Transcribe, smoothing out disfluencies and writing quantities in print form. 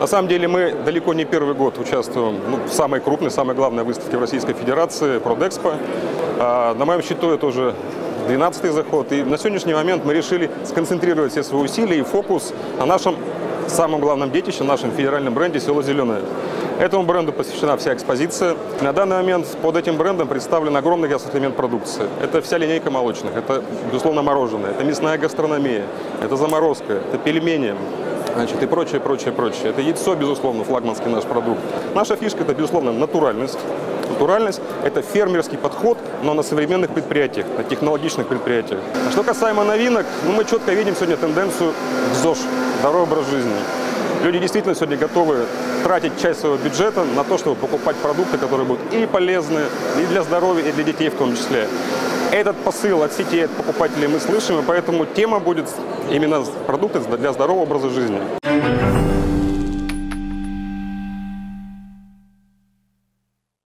На самом деле мы далеко не первый год участвуем в самой крупной, самой главной выставке в Российской Федерации «Продэкспо». На моем счету это уже 12-й заход. И на сегодняшний момент мы решили сконцентрировать все свои усилия и фокус на нашем самом главном детище, нашем федеральном бренде «Село Зеленое». Этому бренду посвящена вся экспозиция. На данный момент под этим брендом представлен огромный ассортимент продукции. Это вся линейка молочных, это, безусловно, мороженое, это мясная гастрономия, это заморозка, это пельмени, и прочее, прочее, прочее. Это яйцо, безусловно, флагманский наш продукт. Наша фишка – это, безусловно, натуральность. Натуральность – это фермерский подход, но на современных предприятиях, на технологичных предприятиях. А что касаемо новинок, мы четко видим сегодня тенденцию к ЗОЖ, здоровый образ жизни. Люди действительно сегодня готовы тратить часть своего бюджета на то, чтобы покупать продукты, которые будут и полезны, и для здоровья, и для детей в том числе. Этот посыл от сетей, от покупателей мы слышим, и поэтому тема будет именно продукты для здорового образа жизни.